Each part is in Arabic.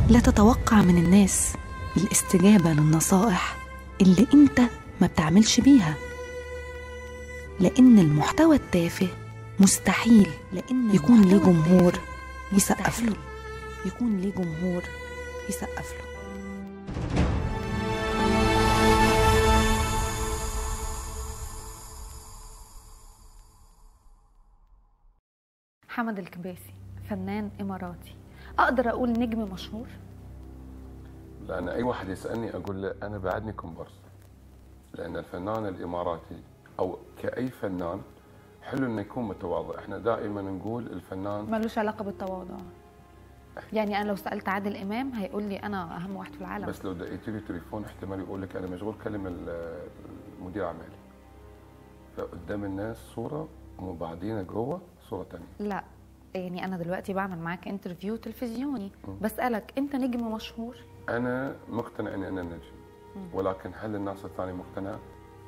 لا تتوقع من الناس الاستجابة للنصائح اللي انت ما بتعملش بيها، لأن المحتوى التافه مستحيل يكون ليه جمهور يسقف له. حمد الكباسي فنان إماراتي، أقدر أقول نجم مشهور؟ لأن أي واحد يسألني أقول له أنا بعدني كومبارس، لأن الفنان الإماراتي أو كأي فنان حلو إنه يكون متواضع. إحنا دائما نقول الفنان ملوش علاقة بالتواضع. يعني أنا لو سألت عادل إمام هيقول لي أنا أهم واحد في العالم، بس لو دقيت له تليفون احتمال يقول لك أنا مشغول، كلم المدير أعمالي. فقدام الناس صورة وبعدين جوه صورة تانية. لا يعني أنا دلوقتي بعمل معاك انترفيو تلفزيوني، بسألك أنت نجم مشهور؟ أنا مقتنع إني أنا نجم، ولكن هل الناس الثانية مقتنعة؟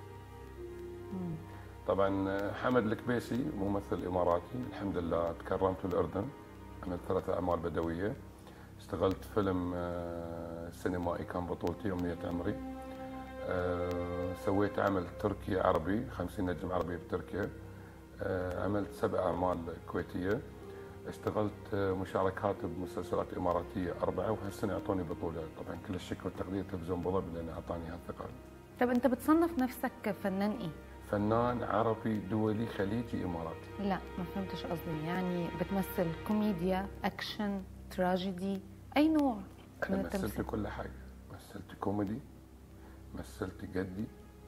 طبعا حمد الكباسي ممثل إماراتي، الحمد لله تكرمت في الأردن، عملت 3 أعمال بدوية، اشتغلت فيلم سينمائي كان بطولتي أمنية عمري، سويت عمل تركي عربي 50 نجم عربي بتركيا، عملت 7 أعمال كويتية، اشتغلت مشاركات بمسلسلات إماراتية 4، وهالسنة أعطوني بطولة. طبعا كل الشكر والتقدير تلفزيون أبو ظبي لأنه أعطاني هالثقة. طب أنت بتصنف نفسك فنان إيه؟ فنان عربي دولي خليجي إماراتي. لا ما فهمتش قصدي، يعني بتمثل كوميديا، أكشن، تراجيدي، أي نوع من أنا التمثيل؟ مثلت كل حاجة، مثلت كوميدي، مثلت جدي،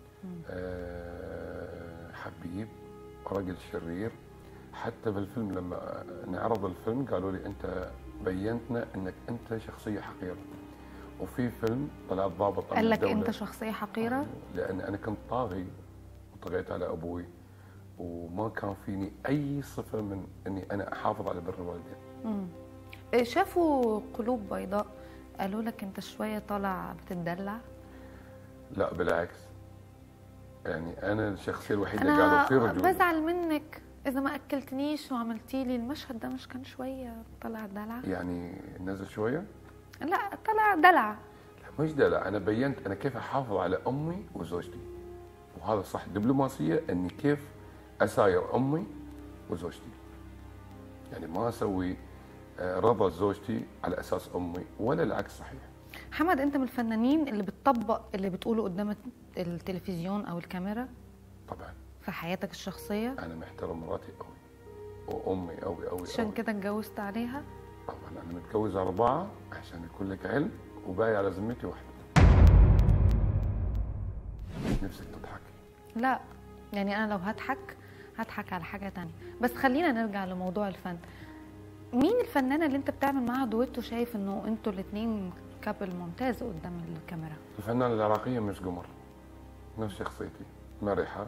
حبيب، رجل شرير. حتى بالفيلم لما نعرض الفيلم قالوا لي أنت بينتنا أنك أنت شخصية حقيرة. وفي فيلم طلعت ضابط قال لك أنت شخصية حقيرة؟ لأن أنا كنت طاغي وطغيت على أبوي، وما كان فيني أي صفة من أني أنا أحافظ على بر الوالدين. شافوا قلوب بيضاء قالوا لك أنت شوية طالع بتتدلع؟ لا بالعكس، يعني أنا الشخصية الوحيدة اللي أنا قالوا في رجل. بزعل منك إذا ما أكلتنيش وعملتي لي المشهد ده، مش كان شوية طلع دلع؟ يعني نزل شوية؟ لا طلع دلع. لا مش دلع، أنا بينت أنا كيف أحافظ على أمي وزوجتي، وهذا صح دبلوماسية، أني كيف أساير أمي وزوجتي. يعني ما أسوي رضا زوجتي على أساس أمي ولا العكس. صحيح حمد، أنت من الفنانين اللي بتطبق اللي بتقوله قدام التلفزيون أو الكاميرا؟ طبعا. في حياتك الشخصية؟ أنا محترم مراتي قوي وأمي قوي قوي. عشان كده اتجوزت عليها؟ طبعا أنا متجوز 4 عشان يكون لك علم، وباقي على ذمتي 1. نفسك تضحكي؟ لا يعني أنا لو هضحك على حاجة تانية. بس خلينا نرجع لموضوع الفن. مين الفنانة اللي أنت بتعمل معاها دويتو شايف إنه أنتوا الاتنين كابل ممتاز قدام الكاميرا؟ الفنانة العراقية مش قمر، نفس شخصيتي، مرحة،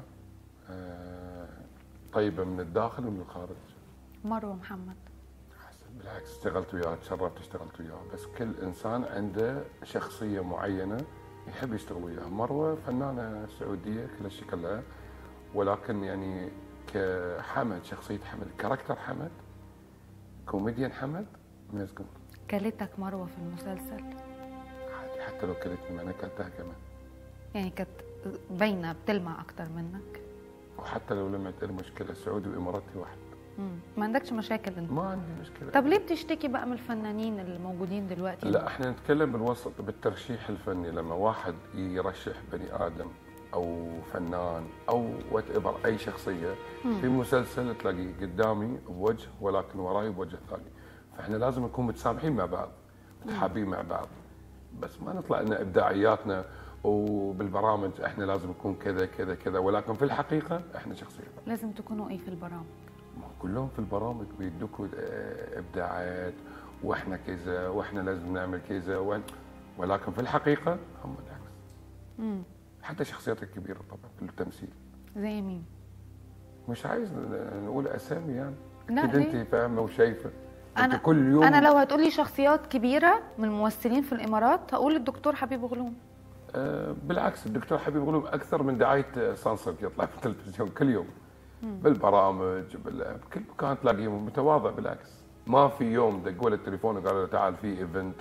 طيبة من الداخل ومن الخارج. مروة محمد؟ بالعكس اشتغلت وياها، تشرفت اشتغلت وياها، بس كل انسان عنده شخصيه معينه يحب يشتغل وياها. مروه فنانه سعوديه كل الشكر لها، ولكن يعني كحمد، شخصيه حمد، كاركتر حمد، كوميديان حمد، ميز قمر. كلتك مروه في المسلسل؟ عادي، حتى لو كلتني ما انا كلتها كمان. يعني كانت باينه بتلمع اكتر منك؟ وحتى لو لمعت المشكله سعودي واماراتي واحد. ما عندكش مشاكل انت؟ ما عندي مشكله. طب ليه بتشتكي بقى من الفنانين الموجودين دلوقتي؟ لا احنا نتكلم بالوسط بالترشيح الفني. لما واحد يرشح بني ادم او فنان او وات ايفر اي شخصيه في مسلسل، تلاقي قدامي بوجه ولكن وراي بوجه ثاني، فاحنا لازم نكون متسامحين مع بعض، متحابين مع بعض، بس ما نطلع لنا ابداعياتنا وبالبرامج احنا لازم نكون كذا كذا كذا، ولكن في الحقيقه احنا شخصيه. لازم تكونوا ايه في البرامج؟ كلهم في البرامج بيدوكوا ابداعات، واحنا كذا واحنا لازم نعمل كذا، ولكن في الحقيقه هم العكس. حتى الشخصيات الكبيره طبعا في التمثيل. زي مين؟ مش عايز نقول اسامي يعني. لا كده انت فاهمه وشايفه. انت كل يوم انا لو هتقولي شخصيات كبيره من الممثلين في الامارات هقول الدكتور حبيب غلوم. بالعكس، الدكتور حبيب غلوم اكثر من دعايه سانسر يطلع في التلفزيون كل يوم. بالبرامج بكل مكان تلاقيه متواضع. بالعكس، ما في يوم دقوا له التليفون وقالوا له تعال في ايفنت،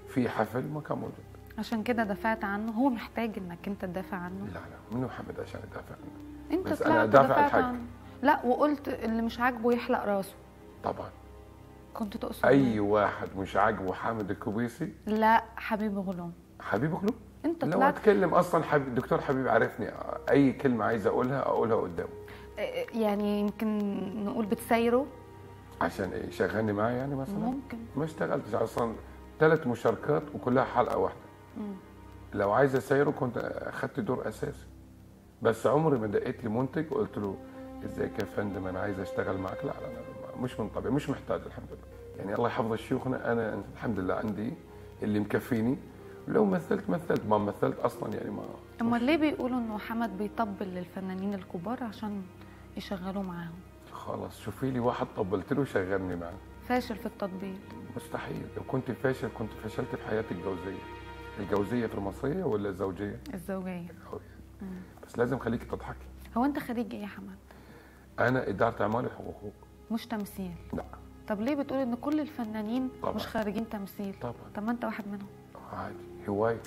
في حفل ما كان موجود. عشان كده دافعت عنه، هو محتاج انك انت تدافع عنه. لا منو حمد عشان يدافع عنه؟ انت بس طلعت انا دافع دافعت الحق. عنه. لا، وقلت اللي مش عاجبه يحلق راسه. طبعا. كنت تقصد اي واحد مش عاجبه حامد الكوبيسي. لا، حبيب غلوم. حبيب غلو. انت لو طلعت اتكلم اصلا الدكتور حبيب عارفني، اي كلمه عايز اقولها قدامه. يعني يمكن نقول بتسايره. عشان ايه؟ شغلني معاه يعني مثلا؟ ممكن. ما اشتغلتش اصلا 3 مشاركات وكلها حلقه واحده. لو عايز اسيره كنت اخدت دور اساسي، بس عمري ما دقيت لي منتج وقلت له ازيك يا فندم انا عايز اشتغل معك. لا مش من طبيعي، مش محتاج الحمد لله. يعني الله يحفظ شيوخنا، انا الحمد لله عندي اللي مكفيني. لو مثلت ما مثلت اصلا يعني ما. امال ليه بيقولوا انه حمد بيطبل للفنانين الكبار عشان يشغلوا معاهم؟ خلاص شوفي لي واحد طبلت له شغلني معاه. فاشل في التطبيل. مستحيل. لو كنت فاشل كنت فشلت في حياتي الجوزيه. الجوزيه في المصريه ولا الزوجيه؟ الزوجيه. بس لازم خليكي تضحكي. هو انت خريج ايه يا حمد؟ انا اداره اعمال وحقوق. مش تمثيل؟ لا. طب ليه بتقول ان كل الفنانين طبعا. مش خارجين تمثيل؟ طبعا. طب ما انت واحد منهم. عادي، هوايه.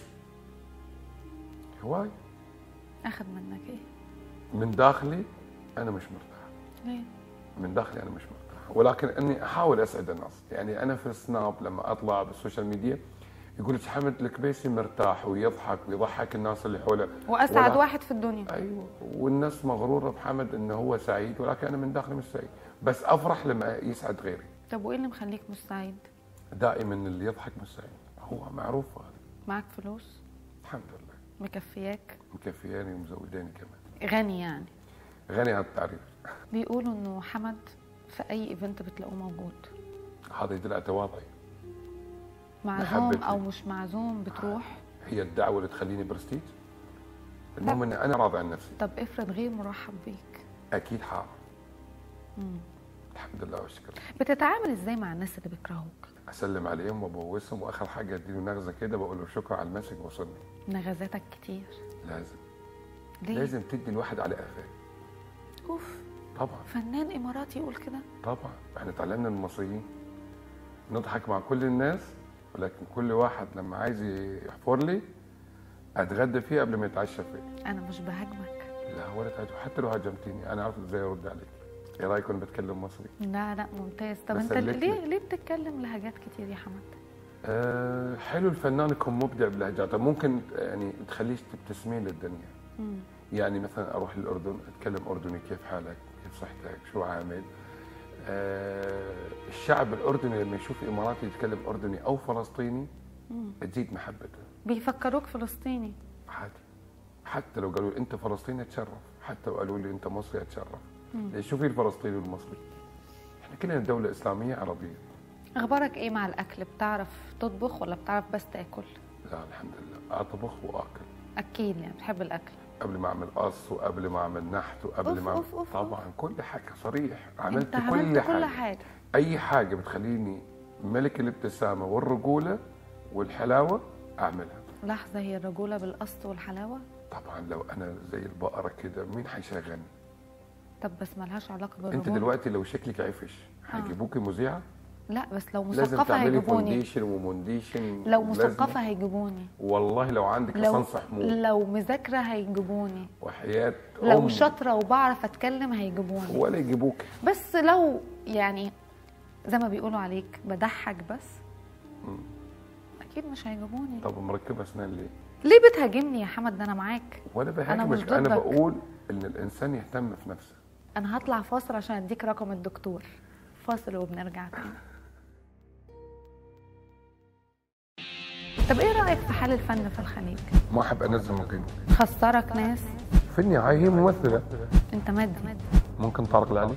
اخد منك ايه؟ من داخلي انا مش مرتاح. ليه؟ من داخلي انا مش مرتاح، ولكن اني احاول اسعد الناس. يعني انا في السناب لما اطلع بالسوشيال ميديا يقول لك حمد الكبيسي مرتاح ويضحك ويضحك الناس اللي حوله، واسعد واحد في الدنيا. ايوه، والناس مغروره بحمد انه هو سعيد، ولكن انا من داخلي مش سعيد، بس افرح لما يسعد غيري. طب وايه اللي مخليك مش سعيد؟ دائما اللي يضحك مش سعيد، هو معروف هذا. معك فلوس؟ الحمد لله. مكفياك؟ مكفياني ومزوداني كمان. غني يعني؟ غني عن التعريف. بيقولوا انه حمد في اي ايفنت بتلاقوه موجود. هذا يدل على تواضعي. معزوم او مش معزوم بتروح؟ هي الدعوه اللي تخليني برستيج. المهم اني انا راضي عن نفسي. طب افرض غير مرحب بيك؟ اكيد حار. الحمد لله والشكر. بتتعامل ازاي مع الناس اللي بيكرهوك؟ اسلم عليهم وابوسهم، واخر حاجه اديله نغزه كده بقول له شكرا على المسج وصلني. نغزاتك كتير؟ لازم. ليه؟ لازم تدي الواحد على قفاه. اوف. طبعا. فنان اماراتي يقول كده؟ طبعا. احنا اتعلمنا من المصريين نضحك مع كل الناس، ولكن كل واحد لما عايز يحفر لي اتغدى فيه قبل ما يتعشى فيه. انا مش بهاجمك. لا ولا تهاجم، حتى لو هاجمتيني انا عارف ازاي ارد عليك. ايه رايك وانا بتكلم مصري؟ لا ممتاز. طب انت ليه بتتكلم لهجات كتير يا حمد؟ حلو الفنان يكون مبدع بلهجاته، ممكن يعني تخليش تبتسمين للدنيا. يعني مثلا اروح للاردن اتكلم اردني، كيف حالك؟ كيف صحتك؟ شو عامل؟ الشعب الاردني لما يشوف اماراتي يتكلم اردني او فلسطيني تزيد محبته. بيفكروك فلسطيني؟ عادي. حتى لو قالوا لي انت فلسطيني اتشرف، حتى لو قالوا لي انت مصري اتشرف. شوفي الفلسطيني والمصري، احنا كلنا دوله اسلاميه عربيه. اخبارك ايه مع الاكل؟ بتعرف تطبخ ولا بتعرف بس تاكل؟ لا الحمد لله، اطبخ واكل. اكيد يعني بتحب الاكل؟ قبل ما اعمل قص وقبل ما اعمل نحت وقبل ما أعمل طبعا كل حاجه صريح. عملت كل حاجه. اي حاجه بتخليني ملك الابتسامه والرجوله والحلاوه اعملها. لحظه، هي الرجوله بالقص والحلاوه؟ طبعا. لو انا زي البقره كده مين حيشغلني؟ طب بس مالهاش علاقه بالرجوله. انت دلوقتي لو شكلك عفش هيجيبوكي مذيعه؟ لا بس لو مثقفه هيجيبوني. لازم تعملي فونديشن ومونديشن. لو مثقفه هيجيبوني. والله لو عندك لسان حمود. لو مذاكره هيجيبوني. وحياه لو شاطره وبعرف اتكلم هيجيبوني. ولا يجيبوك. بس لو يعني زي ما بيقولوا عليك بضحك بس اكيد مش هيجيبوني. طب مركبه اسنان ليه؟ ليه بتهاجمني يا حمد؟ ده انا معاك. ولا بهاجمك، انا بقول ان الانسان يهتم في نفسه. انا هطلع فاصل عشان اديك رقم الدكتور. فاصل وبنرجع تاني. طب ايه رايك في حال الفن في الخليج؟ ما احب انزل من قيمتي. خسرك ناس؟ في النهايه هي ممثله. انت مادي. ممكن طارق العلي.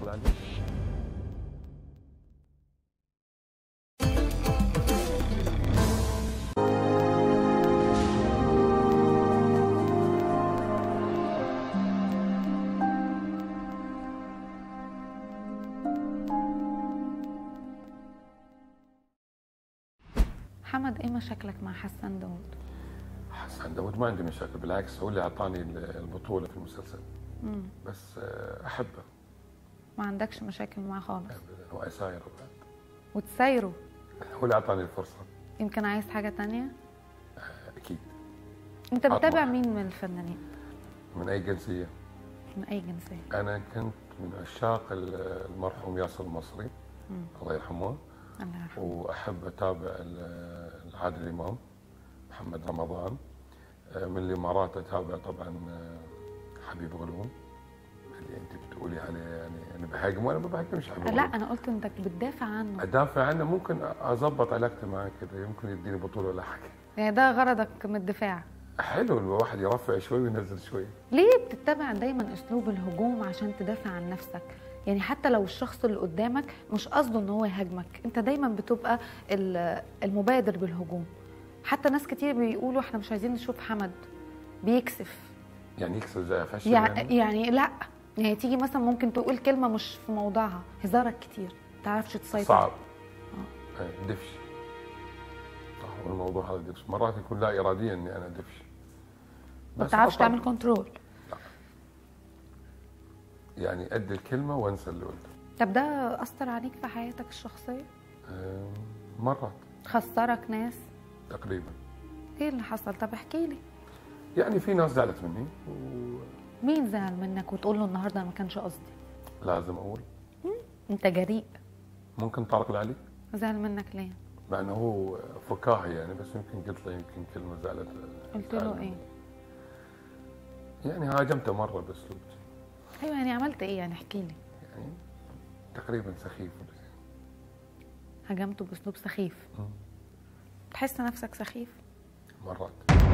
محمد، ايه مشاكلك مع حسن داوود؟ حسن داوود ما عندي مشاكل، بالعكس هو اللي اعطاني البطوله في المسلسل. بس احبه. ما عندكش مشاكل معاه خالص؟ ابدا. هو اسايره بعد. وتسايره؟ هو اللي اعطاني الفرصه. يمكن عايز حاجه تانية؟ اكيد. انت بتتابع أطمح. مين من الفنانين؟ من اي جنسيه؟ من اي جنسيه؟ انا كنت من عشاق المرحوم ياسر المصري الله يرحمه، الله يرحمه. واحب اتابع عادل امام، محمد رمضان. من الامارات اتابع طبعا حبيب غلوم اللي انت بتقولي عليه، يعني انا بهاجمه وانا ما بهاجمش حبيب لا غلوم. انا قلت انك بتدافع عنه. ادافع عنه، ممكن اظبط علاقتي معاه كده، يمكن يديني بطوله ولا حاجه. يعني ده غرضك من الدفاع؟ حلو الواحد يرفع شوي وينزل شوي. ليه بتتبع دايما اسلوب الهجوم عشان تدافع عن نفسك؟ يعني حتى لو الشخص اللي قدامك مش قصده ان هو يهاجمك، انت دايما بتبقى المبادر بالهجوم. حتى ناس كتير بيقولوا احنا مش عايزين نشوف حمد بيكسف. يعني يكسر زي فشل يعني لا، يعني تيجي مثلا ممكن تقول كلمه مش في موضعها، هزارك كتير، ما تعرفش تسيطر. صعب. دفش. صح، والموضوع هذا دفش مرات يكون لا اراديا اني انا دفش. ما بتعرفش تعمل كنترول. لا. يعني ادي الكلمه وانسى اللي قلته. طب ده اثر عليك في حياتك الشخصيه؟ مرات. خسرك ناس؟ تقريبا. ايه اللي حصل؟ طب احكي لي. يعني في ناس زعلت مني مين زعل منك وتقول له النهارده ما كانش قصدي؟ لازم اقول. انت جريء. ممكن طارق العلي زعل منك ليه؟ مع انه هو فكاهي يعني، بس يمكن قلت له يمكن كلمه زعلت. قلت له ايه؟ يعني هاجمته مره باسلوب. ايوه يعني عملت ايه يعني؟ احكي لي. يعني تقريبا سخيف. هاجمته باسلوب سخيف؟ تحس نفسك سخيف؟ مرات.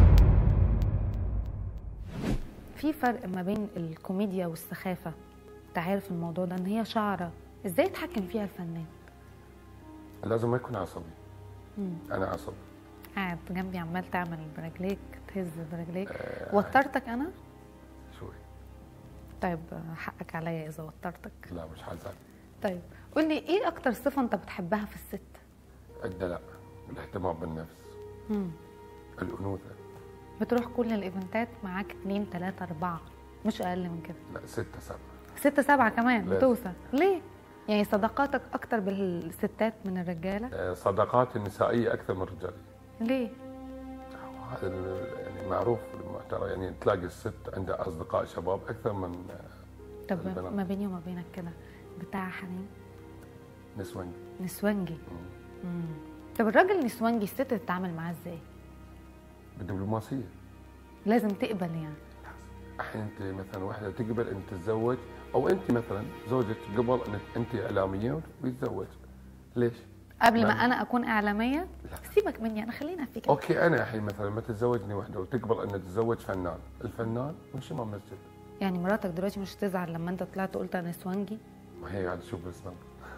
في فرق ما بين الكوميديا والسخافه، انت عارف الموضوع ده، ان هي شعره ازاي يتحكم فيها الفنان؟ لازم ما يكون عصبي. انا عصبي. قاعد جنبي عمال تعمل برجليك، تهز برجليك. وترتك انا؟ شوي. طيب حقك عليا اذا وترتك. لا مش حزعل. طيب قول لي ايه اكتر صفه انت بتحبها في الست؟ الدلع، الاهتمام بالنفس، الانوثه. بتروح كل الايفنتات معاك 2 3 4 مش اقل من كده؟ لا 6 7. 6 7 كمان لازم. بتوصل؟ ليه؟ يعني صداقاتك اكتر بالستات من الرجاله؟ صداقاتي النسائيه اكثر من الرجال. ليه؟ هذا يعني معروف ترى، يعني تلاقي الست عندها اصدقاء شباب اكثر من طب البنات. ما بيني وما بينك كده، بتاع حنين نسوانجي. نسوانجي. طب الراجل النسوانجي الست تتعامل معاه ازاي؟ بالدبلوماسيه. لازم تقبل يعني؟ الحين انت مثلا واحده تقبل ان تتزوج، او انت مثلا زوجك قبل انك انت اعلاميه ويتزوج، ليش؟ قبل ما انا اكون اعلاميه؟ لا. سيبك مني انا، خلينا فيك. اوكي انا الحين مثلا ما تتزوجني واحده وتقبل ان تتزوج فنان، الفنان مش امام مسجد. يعني مراتك دلوقتي مش تزعل لما انت طلعت قلت انا نسوانجي؟ ما هي قاعده تشوف الاسلام.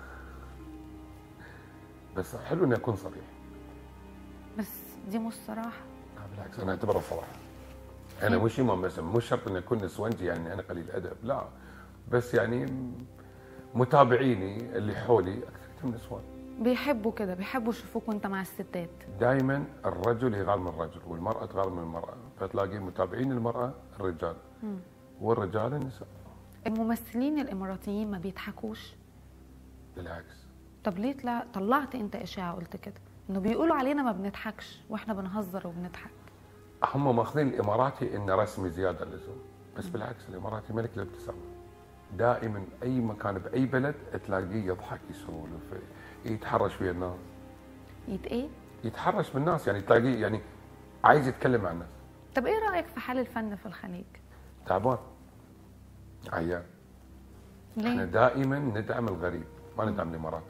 بس حلو اني اكون صريح. بس دي مش صراحه. لا بالعكس انا اعتبرها صراحه. انا مش امام مسجد، مش شرط اني اكون نسوانجي يعني انا قليل ادب، لا. بس يعني متابعيني اللي حولي اكثرهم نسوان. بيحبوا كده، بيحبوا يشوفوك وانت مع الستات. دائما الرجل يغال من الرجل والمرأة تغال من المرأة، فتلاقي متابعين المرأة الرجال والرجال النساء. الممثلين الاماراتيين ما بيضحكوش؟ بالعكس. طب ليه طلعت انت اشاعه قلت كده انه بيقولوا علينا ما بنضحكش واحنا بنهزر وبنضحك؟ هم ماخذين الاماراتي انه رسمي زياده عن اللزوم، بس بالعكس الاماراتي ملك الابتسامه. دائما اي مكان باي بلد تلاقيه يضحك يسولف يتحرش ويا الناس. ايه؟ يتحرش بالناس، يعني تلاقيه يعني عايز يتكلم مع الناس. طب ايه رايك في حال الفن في الخليج؟ تعبان. عيان. ليه؟ احنا دائما ندعم الغريب، ما ندعم الامارات.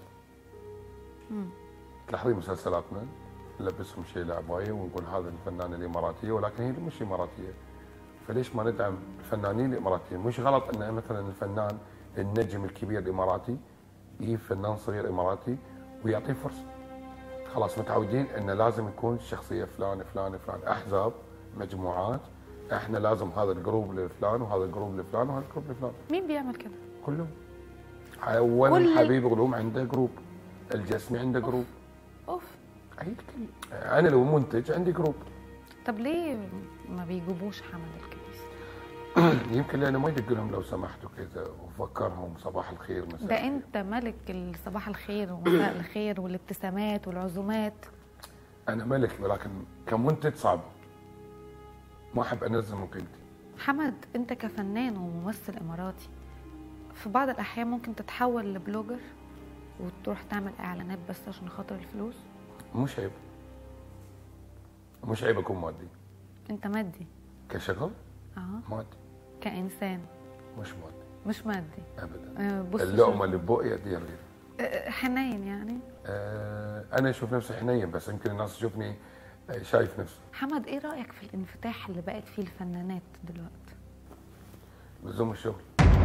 تلاحظين مسلسلاتنا نلبسهم شيء لعبايه ونقول هذا الفنان الاماراتيه، ولكن هي مش اماراتيه. فليش ما ندعم الفنانين الاماراتيين؟ مش غلط ان مثلا الفنان النجم الكبير الاماراتي يجيب فنان صغير اماراتي ويعطيه فرصه. خلاص متعودين ان لازم يكون الشخصيه فلان فلان فلان، احزاب مجموعات، احنا لازم هذا الجروب لفلان وهذا الجروب لفلان وهذا الجروب لفلان. مين بيعمل كده؟ كلهم. اولا حبيب غلوم عنده جروب، الجسمي عنده جروب. اوف. انا لو منتج عندي جروب. طب ليه ما بيجيبوش حمد الكبيس؟ يمكن لانه ما يدق لهم لو سمحتوا كذا وفكرهم صباح الخير مساء ده انت ملك صباح الخير ومساء الخير والابتسامات والعزومات. انا ملك، ولكن كمنتج صعب، ما احب انزل من قيمتي. حمد، انت كفنان وممثل اماراتي في بعض الاحيان ممكن تتحول لبلوجر وتروح تعمل اعلانات بس عشان خاطر الفلوس؟ مش عيب، مش عيب اكون مادي. انت مادي كشغل مادي، كانسان مش مادي. مش مادي ابدا. بص اللقمه اللي ببقي اديها غير. حنين يعني. انا اشوف نفسي حنين، بس يمكن الناس تشوفني شايف نفسي. حمد، ايه رايك في الانفتاح اللي بقت فيه الفنانات دلوقتي؟ لزوم الشغل.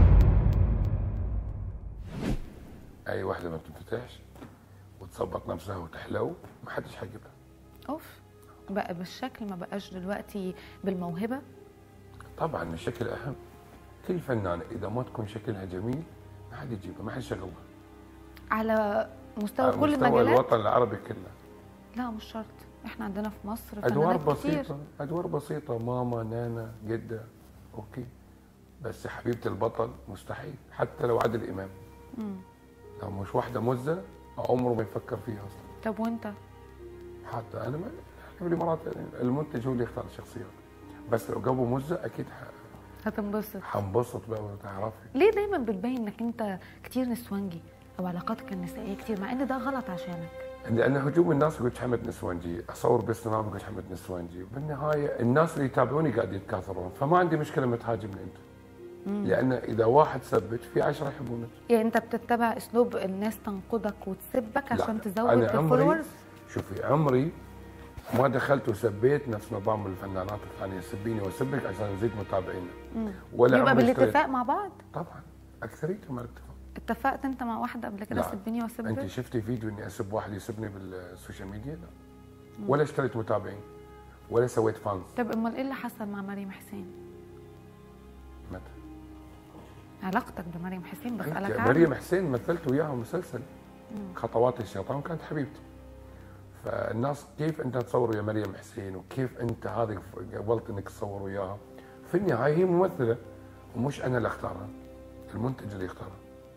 اي واحده ما بتنفتحش وتظبط نفسها وتحلو ما حدش هيجيبها. اوف، بقى بالشكل، ما بقاش دلوقتي بالموهبه. طبعا الشكل اهم. كل فنانه اذا ما تكون شكلها جميل ما حد يجيبها، ما حد يشغلها. على مستوى على كل مستوى المجالات؟ الوطن العربي كله. لا مش شرط، احنا عندنا في مصر ادوار فنانات كتير. بسيطه، ادوار بسيطه، ماما، نانا، جده، اوكي. بس حبيبه البطل مستحيل، حتى لو عادل امام. لو مش واحده مزه عمره ما يفكر فيها اصلا. طب وانت؟ حتى انا ما في الامارات المنتج هو اللي يختار الشخصيات، بس لو جابوا مزه اكيد هتنبسط. هنبسط بقى وتعرفي. ليه دايما بتبين انك انت كتير نسوانجي او علاقاتك النسائيه كتير، مع ان ده غلط عشانك؟ لان هجوم الناس يقول حمد نسوانجي، اصور باستمرار يقول حمد نسوانجي، بالنهايه الناس اللي يتابعوني قاعد يتكاثرون، فما عندي مشكله ما تهاجمني انت. لان اذا واحد سبك في 10 يحبونك. يعني انت بتتبع اسلوب الناس تنقدك وتسبك عشان تزود الفولورز؟ شوفي عمري ما دخلت وسبيت نفس نظام الفنانات الثانيه، سبيني واسبك عشان نزيد متابعينا. ولا يبقى بالاتفاق مع بعض؟ طبعا اكثريتهم على الاتفاق. اتفقت انت مع واحده قبل كده سبني واسبك؟ انت شفتي فيديو اني اسب واحد يسبني بالسوشيال ميديا؟ لا. ولا اشتريت متابعين ولا سويت فانز. طب امال ايه اللي حصل مع مريم حسين؟ متى؟ علاقتك بمريم حسين بسألك عنها. مريم حسين مثلت وياها مسلسل خطوات الشيطان، كانت حبيبتي. فالناس كيف انت تصور ويا مريم حسين، وكيف انت هذه قبلت انك تصور وياها؟ في النهايه هي ممثله ومش انا اللي اختارها، المنتج اللي يختارها.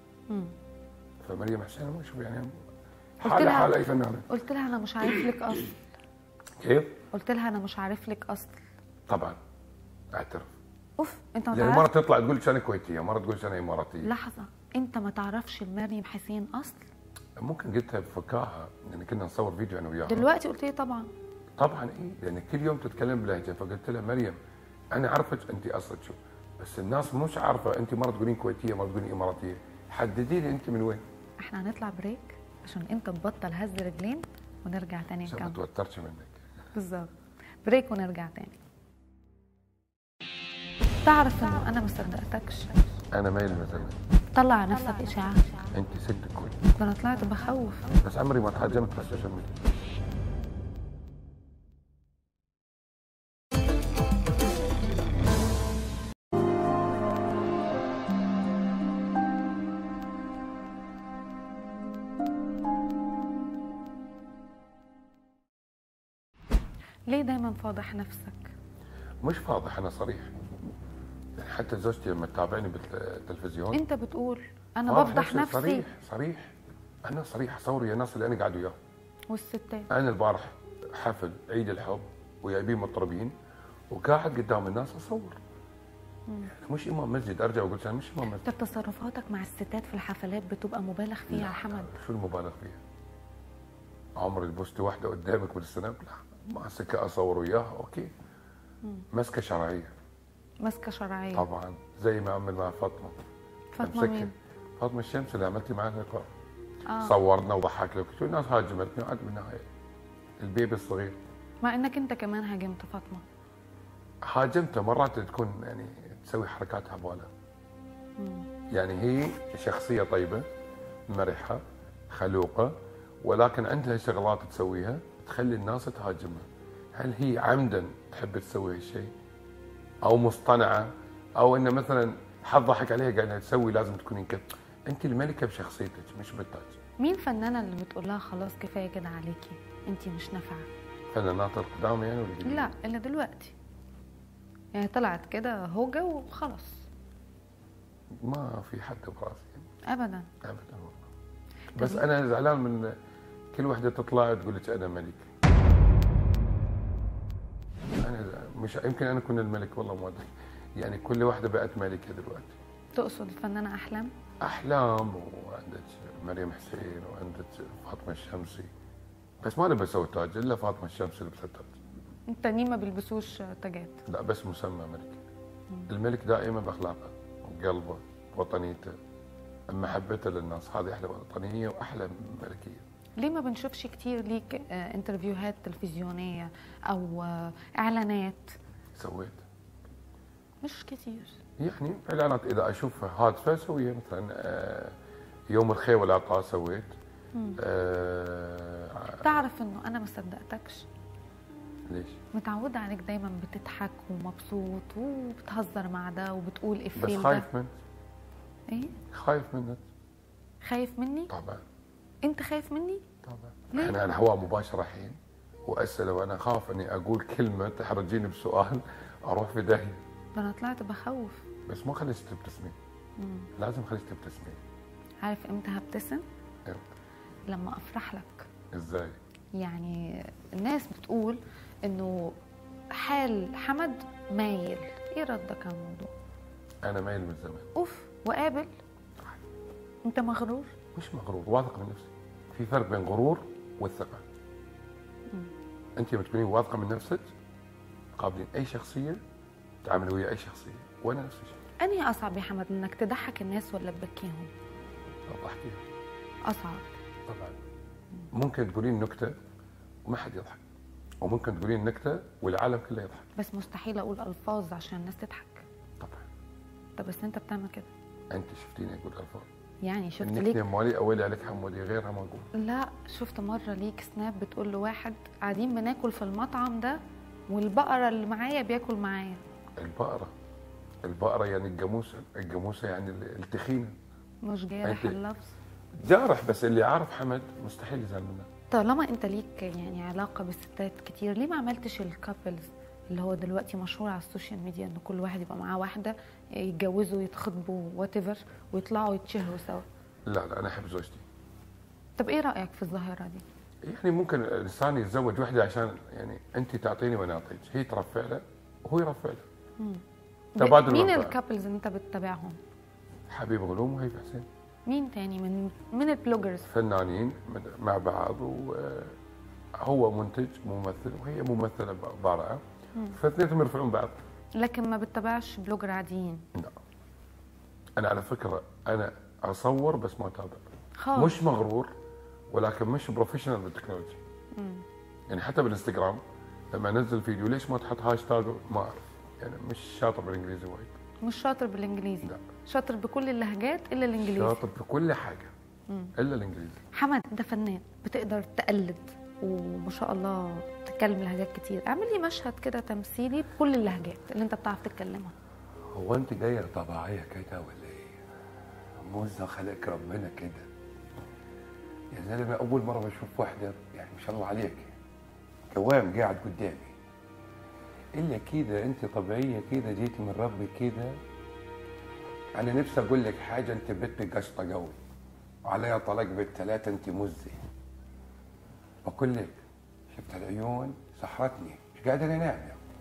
فمريم حسين ما اشوف يعني حال اي فنانه. قلت لها انا مش عارف لك اصل. كيف؟ قلت لها انا مش عارف لك اصل. طبعا اعترف. اوف، انت ما يعني تعرفش. مره تطلع تقول انا كويتيه، مره تقول انا اماراتيه. لحظه، انت ما تعرفش مريم حسين اصل؟ ممكن قلتها بفكاهه لان كنا نصور فيديو انا وياها. دلوقتي قلت لي طبعا. طبعا لان كل يوم تتكلم بلهجه، فقلت لها مريم انا عارفك انت اصلك شو، بس الناس مش عارفه، انت مره تقولين كويتيه مره تقولين اماراتيه، حددي لي انت من وين. احنا هنطلع بريك عشان انت تبطل هز رجلين ونرجع تاني نكمل. عشان ما توترش منك. بالظبط، بريك ونرجع تاني. تعرف انه انا ما صدقتكش. انا مايل مثلا. طلع على نفسك اشاعه. انت ست كويس. ده انا طلعت بخوف. بس عمري ما تهاجمت في السوشيال ميديا. ليه دايما فاضح نفسك؟ مش فاضح، انا صريح. يعني حتى زوجتي لما تتابعني بالتلفزيون انت بتقول انا بفضح نفسي. صريح صريح، انا صريح. اصور ويا الناس اللي انا قاعد وياهم. والستات؟ انا البارح حفل عيد الحب وجايبين مطربين وقاعد قدام الناس اصور. يعني مش امام مسجد ارجع واقول انا مش امام مسجد. طب تصرفاتك مع الستات في الحفلات بتبقى مبالغ فيها يا حمد؟ شو المبالغ فيها؟ عمري لبست واحده قدامك بالسناب؟ لا. ماسكه اصور وياها اوكي. مسكه شرعيه. مسكه شرعيه طبعا، زي ما عمل مع فاطمه. فاطمه مين؟ فاطمه الشمس اللي عملتي معها لقاء. صورنا وضحك لك، شو الناس هاجمتني عاد بالنهايه البيبي الصغير. مع انك انت كمان هاجمت فاطمه. هاجمتها مرات تكون يعني تسوي حركاتها ببالها. يعني هي شخصيه طيبه مرحه خلوقه، ولكن عندها شغلات تسويها تخلي الناس تهاجمها. هل هي عمدا تحب تسوي هالشيء؟ او مصطنعه؟ او انه مثلا حد ضحك عليها قاعده تسوي لازم تكونين كذا؟ انت الملكه بشخصيتك مش بالتاج. مين فنانه اللي بتقول لها خلاص كفايه كده عليكي انت مش نافعه؟ فنانات القدام يعني ولا لا اللي دلوقتي يعني طلعت كده هوجه وخلاص. ما في حد براسي ابدا ابدا والله. بس انا زعلان من كل وحده تطلع تقول لك انا ملك. مش يمكن انا اكون الملك، والله ما ادري. يعني كل واحده بقت ملكه دلوقتي. تقصد الفنانه احلام؟ احلام، وعندك مريم حسين، وعندك فاطمه الشمسي. بس ما لبسوا تاج الا فاطمه الشمسي لبست تاج. التانيين ما بيلبسوش تاجات؟ لا، بس مسمى ملك. الملك دائما باخلاقه وقلبه وطنيته، محبته للناس، هذه احلى وطنيه واحلى ملكيه. ليه ما بنشوفش كتير ليك انترفيوهات تلفزيونيه او اعلانات؟ سويت مش كتير يعني اعلانات، اذا اشوف هادفه اسويها، مثلا يوم الخير والعطاء سويت. تعرف انه انا ما صدقتكش؟ ليش؟ متعوده عليك دايما بتضحك ومبسوط وبتهزر مع ده وبتقول بس افيه خايف منك. ايه؟ خايف منك. خايف مني؟ طبعا. انت خايف مني؟ طبعا. ليه؟ احنا على الهواء مباشر الحين واساله، وانا اخاف اني اقول كلمه تحرجيني بسؤال اروح في داهيه. ده انا طلعت بخوف. بس مو خليك تبتسمين. لازم خليك تبتسمين. عارف امتى هبتسم؟ امتى؟ لما افرح لك. ازاي؟ يعني الناس بتقول انه حال حمد مايل، ايه ردك على الموضوع؟ انا مايل من زمان. اوف، وقابل. انت مغرور؟ مش مغرور، واثق من نفسي. في فرق بين غرور والثقه. انت لما تكونين واثقه من نفسك قابلين اي شخصيه، تعاملي ويا اي شخصيه، وانا نفس الشيء. انهي اصعب يا حمد، انك تضحك الناس ولا تبكيهم؟ اضحكيها. اصعب طبعا. ممكن تقولين نكته وما حد يضحك، وممكن تقولين نكته والعالم كله يضحك. بس مستحيل اقول الفاظ عشان الناس تضحك. طبعا. طب بس انت بتعمل كده؟ انت شفتيني اقول الفاظ؟ يعني شفت ليك؟ النكته مالي اولي عليك حمودي، غيرها ما اقول. لا، شفت مره ليك سناب بتقول لواحد قاعدين بناكل في المطعم ده والبقره اللي معايا بياكل معايا. البقره يعني الجاموسه يعني التخينه. مش جارح اللفظ؟ جارح، بس اللي عارف حمد مستحيل يزعل منه. طالما انت ليك يعني علاقه بالستات كتير، ليه ما عملتش الكابلز اللي هو دلوقتي مشهور على السوشيال ميديا، ان كل واحد يبقى معاه واحده يتجوزوا يتخطبوا وات ايفر ويطلعوا يتشهروا سوا؟ لا انا احب زوجتي. طب ايه رايك في الظاهره دي؟ يعني ممكن الانسان يتزوج وحده عشان يعني انت تعطيني وانا اعطيك، هي ترفع له وهو يرفع له. تبادل. مين الكابلز اللي انت بتتابعهم؟ حبيب غلوم وهيب حسين. مين تاني من البلوجرز؟ فنانين مع بعض، وهو منتج ممثل وهي ممثله بارعه، فاثنينهم يرفعون بعض. لكن ما بتتابعش بلوجر عاديين؟ لا. انا على فكره انا اصور بس ما اتابع. خالص. مش مغرور، ولكن مش بروفيشنال بالتكنولوجيا. يعني حتى بالانستغرام لما انزل فيديو ليش ما تحط هاشتاج ما اعرف، يعني مش شاطر بالانجليزي وايد. مش شاطر بالانجليزي؟ لا. شاطر بكل اللهجات الا الانجليزي؟ شاطر بكل حاجه الا الانجليزي. حمد انت فنان بتقدر تقلد وما شاء الله تتكلم لهجات كتير، اعمل لي مشهد كده تمثيلي بكل اللهجات اللي انت بتعرف تتكلمها. هو انت جايه طبيعيه كده ولا ايه؟ موزه خلق ربنا كده. يا زلمه اول مره بشوف واحده يعني ما شاء الله عليك قوام قاعد قدامي الا كده، انت طبيعيه كده، جيتي من ربي كده. انا نفسي اقول لك حاجه، انت بنت قشطه قوي وعليها طلاق بالثلاثه، انت مزه. بقول لك شفت العيون سحرتني، مش قادر انام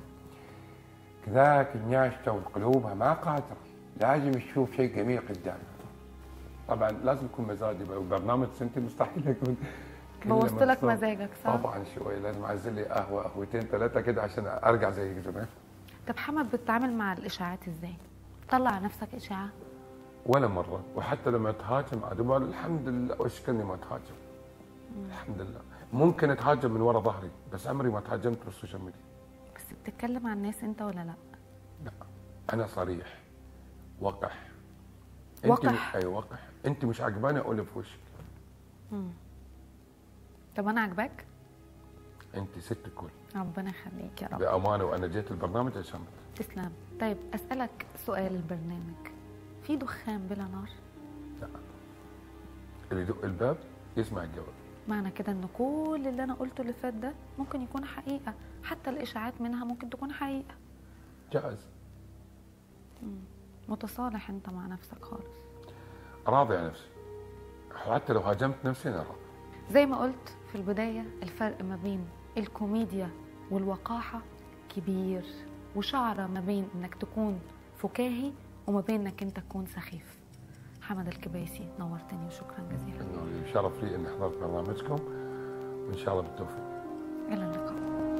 كذاك الناشطه وقلوبها ما قادره، لازم تشوف شيء جميل قدامها. طبعا لازم يكون مزاجي، وبرنامج سنتي مستحيل يكون بوظت لك مزاجك صح؟ طبعا شوي لازم اعزل لي قهوتين ثلاثه كده عشان ارجع زي زمان. طب حمد بتتعامل مع الاشاعات ازاي؟ طلع نفسك اشاعه؟ ولا مره، وحتى لما اتهاجم عاد الحمد لله واشكرني ما اتهاجم. الحمد لله. ممكن اتهاجم من ورا ظهري بس عمري ما تهاجمت بالسوشيال ميديا. بس بتتكلم عن الناس انت ولا لا؟ لا انا صريح وقح. وقح؟ اي وقح. انت مش عجباني اقول في وشك. طب انا عجباك؟ انت ست الكل. ربنا يخليك يا رب. بامانه، وانا جيت البرنامج عشان تسلم. طيب اسالك سؤال، البرنامج في دخان بلا نار؟ لا. اللي يدق الباب يسمع الجواب. معنى كده ان كل اللي انا قلته اللي فات ده ممكن يكون حقيقه، حتى الاشاعات منها ممكن تكون حقيقه. جائز. متصالح انت مع نفسك خالص؟ راضي عن نفسي، حتى لو هاجمت نفسي انا راضي. زي ما قلت في البدايه، الفرق ما بين الكوميديا والوقاحه كبير وشعره ما بين انك تكون فكاهي وما بين انك انت تكون سخيف. حمد الكبيسي نورتني وشكرا جزيلا. شرف لي اني حضرت برنامجكم وان شاء الله بالتوفيق. الى اللقاء.